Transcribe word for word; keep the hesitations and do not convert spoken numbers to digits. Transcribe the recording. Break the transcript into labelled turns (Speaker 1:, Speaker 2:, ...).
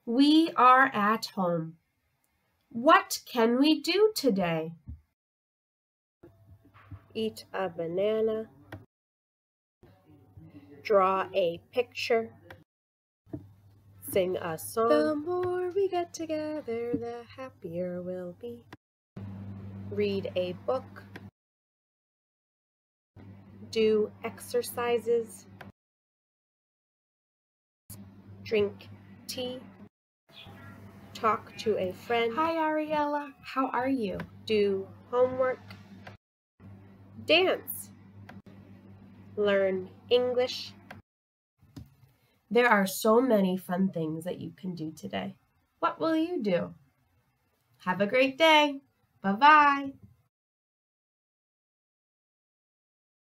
Speaker 1: We are at home. What can we do today?
Speaker 2: Eat a banana. Draw a picture. Sing a song. The more we get together, the happier we'll be. Read a book. Do exercises. Drink tea. Talk to a friend.
Speaker 1: Hi, Ariella. How are you?
Speaker 2: Do homework. Dance. Learn English.
Speaker 1: There are so many fun things that you can do today. What will you do? Have a great day. Bye-bye.